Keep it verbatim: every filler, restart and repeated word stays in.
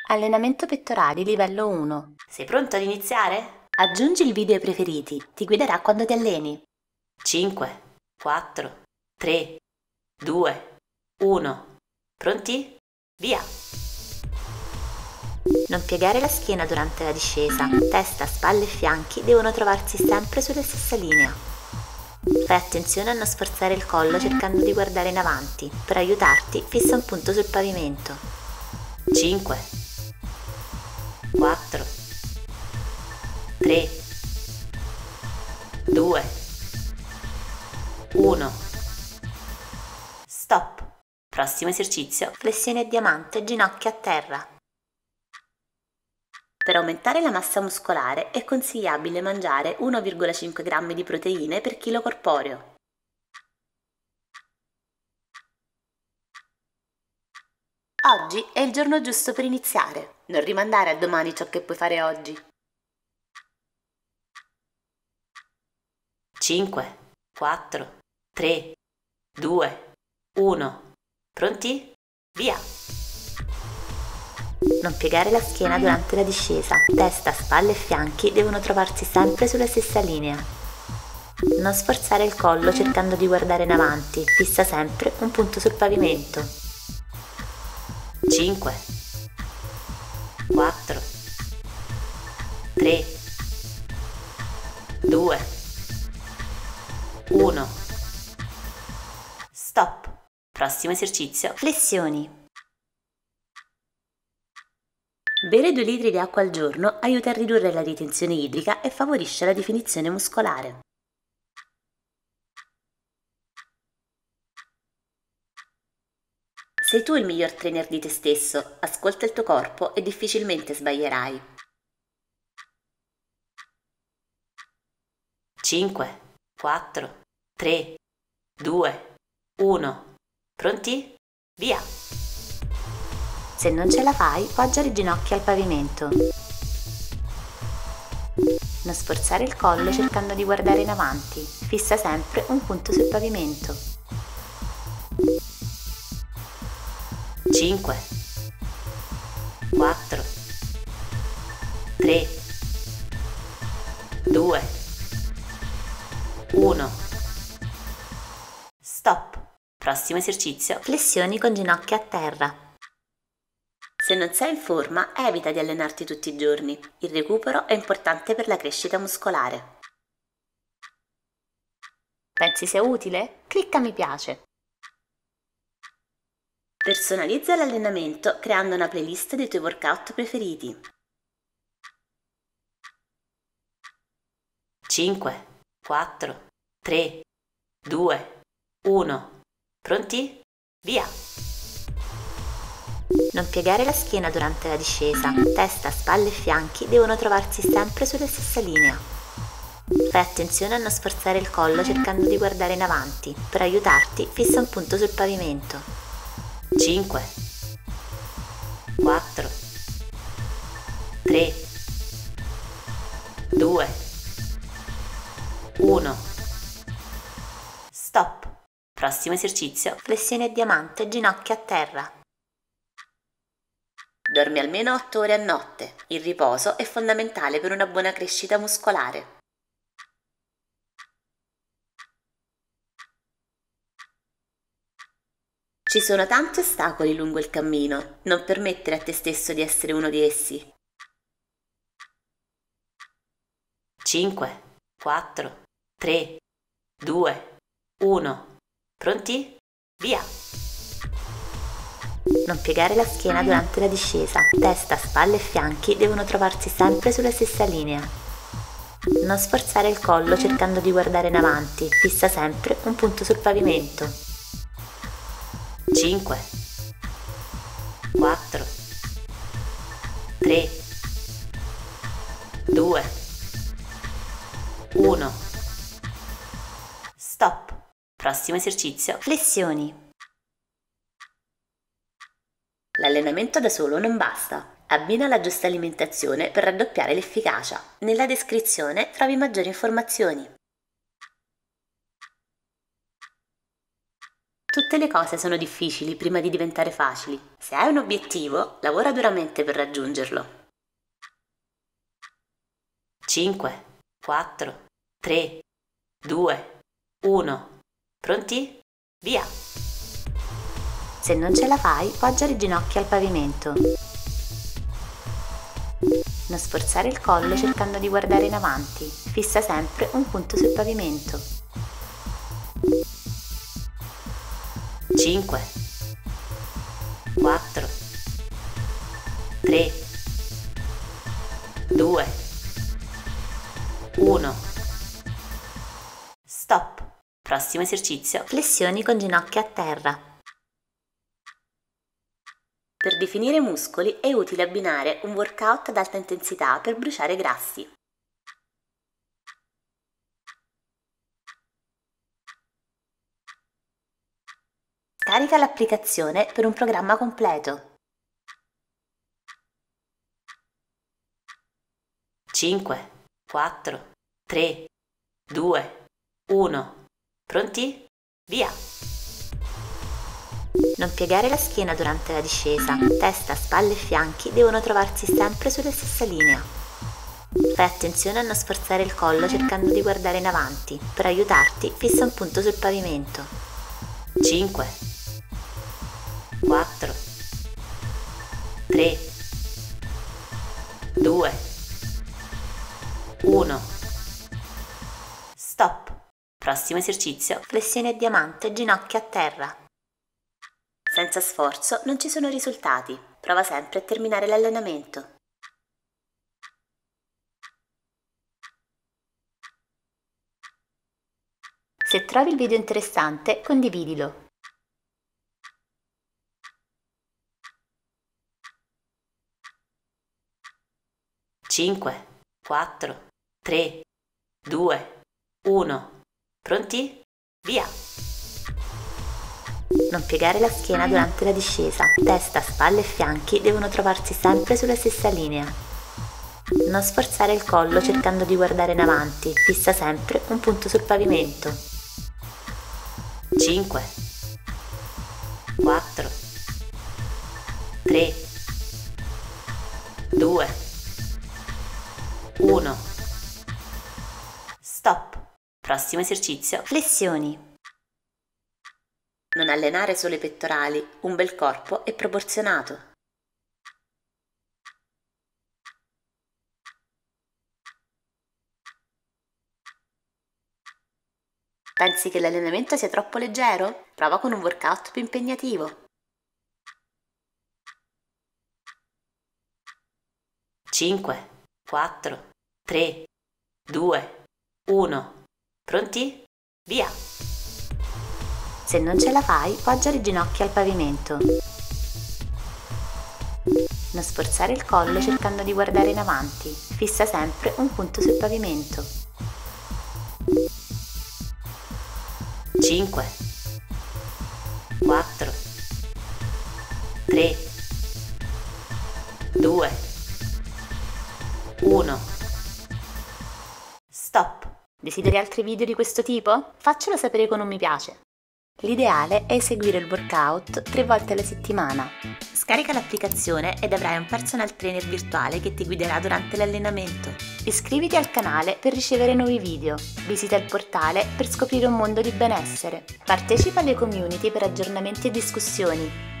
Allenamento pettorali livello uno. Sei pronto ad iniziare? Aggiungi il video ai preferiti, ti guiderà quando ti alleni. cinque, quattro, tre, due, uno. Pronti? Via! Non piegare la schiena durante la discesa, testa, spalle e fianchi devono trovarsi sempre sulla stessa linea. Fai attenzione a non sforzare il collo cercando di guardare in avanti. Per aiutarti, fissa un punto sul pavimento. cinque, quattro, tre, due, uno. Stop. Prossimo esercizio. Flessioni a diamante, ginocchia a terra. Per aumentare la massa muscolare è consigliabile mangiare uno virgola cinque grammi di proteine per chilo corporeo. Oggi è il giorno giusto per iniziare. Non rimandare a domani ciò che puoi fare oggi. cinque, quattro, tre, due, uno. Pronti? Via! Non piegare la schiena durante la discesa. Testa, spalle e fianchi devono trovarsi sempre sulla stessa linea. Non sforzare il collo cercando di guardare in avanti. Fissa sempre un punto sul pavimento. cinque, quattro, tre, due, uno. Stop. Prossimo esercizio. Flessioni. Bere due litri di acqua al giorno aiuta a ridurre la ritenzione idrica e favorisce la definizione muscolare. Sei tu il miglior trainer di te stesso, ascolta il tuo corpo e difficilmente sbaglierai. cinque, quattro, tre, due, uno. Pronti? Via! Se non ce la fai, poggia le ginocchia al pavimento. Non sforzare il collo cercando di guardare in avanti. Fissa sempre un punto sul pavimento. cinque, quattro, tre, due, uno. Stop. Prossimo esercizio. Flessioni con ginocchia a terra. Se non sei in forma, evita di allenarti tutti i giorni. Il recupero è importante per la crescita muscolare. Pensi sia utile? Clicca mi piace. Personalizza l'allenamento creando una playlist dei tuoi workout preferiti. cinque, quattro, tre, due, uno. Pronti? Via! Non piegare la schiena durante la discesa. Testa, spalle e fianchi devono trovarsi sempre sulla stessa linea. Fai attenzione a non sforzare il collo cercando di guardare in avanti. Per aiutarti, fissa un punto sul pavimento. cinque, quattro, tre, due, uno. Stop. Prossimo esercizio. Flessioni a diamante, ginocchia a terra. Dormi almeno otto ore a notte. Il riposo è fondamentale per una buona crescita muscolare. Ci sono tanti ostacoli lungo il cammino. Non permettere a te stesso di essere uno di essi. cinque, quattro, tre, due, uno. Pronti? Via! Non piegare la schiena durante la discesa. Testa, spalle e fianchi devono trovarsi sempre sulla stessa linea. Non sforzare il collo cercando di guardare in avanti. Fissa sempre un punto sul pavimento. cinque, quattro, tre, due, uno. Stop. Prossimo esercizio. Flessioni. L'allenamento da solo non basta. Abbina la giusta alimentazione per raddoppiare l'efficacia. Nella descrizione trovi maggiori informazioni. Tutte le cose sono difficili prima di diventare facili. Se hai un obiettivo, lavora duramente per raggiungerlo. cinque, quattro, tre, due, uno. Pronti? Via! Se non ce la fai, poggia le ginocchia al pavimento. Non sforzare il collo cercando di guardare in avanti. Fissa sempre un punto sul pavimento. cinque, quattro, tre, due, uno. Stop. Prossimo esercizio. Flessioni con ginocchia a terra. Per definire muscoli è utile abbinare un workout ad alta intensità per bruciare grassi. Scarica l'applicazione per un programma completo. cinque, quattro, tre, due, uno. Pronti? Via! Non piegare la schiena durante la discesa. Testa, spalle e fianchi devono trovarsi sempre sulla stessa linea. Fai attenzione a non sforzare il collo cercando di guardare in avanti. Per aiutarti, fissa un punto sul pavimento. cinque, quattro, tre, due, uno. Stop. Prossimo esercizio. Flessione a diamante, ginocchia a terra. Senza sforzo non ci sono risultati. Prova sempre a terminare l'allenamento. Se trovi il video interessante, condividilo. cinque, quattro, tre, due, uno. Pronti? Via! Non piegare la schiena durante la discesa. Testa, spalle e fianchi devono trovarsi sempre sulla stessa linea. Non sforzare il collo cercando di guardare in avanti. Fissa sempre un punto sul pavimento. cinque, quattro, tre, due, uno. Stop. Prossimo esercizio. Flessioni. Non allenare solo i pettorali, un bel corpo è proporzionato. Pensi che l'allenamento sia troppo leggero? Prova con un workout più impegnativo. cinque, quattro, tre, due, uno. Pronti? Via! Se non ce la fai, poggia le ginocchia al pavimento. Non sforzare il collo cercando di guardare in avanti. Fissa sempre un punto sul pavimento. cinque, quattro, tre, due, uno. Stop. Desideri altri video di questo tipo? Faccelo sapere con un mi piace. L'ideale è eseguire il workout tre volte alla settimana. Scarica l'applicazione ed avrai un personal trainer virtuale che ti guiderà durante l'allenamento. Iscriviti al canale per ricevere nuovi video. Visita il portale per scoprire un mondo di benessere. Partecipa alle community per aggiornamenti e discussioni.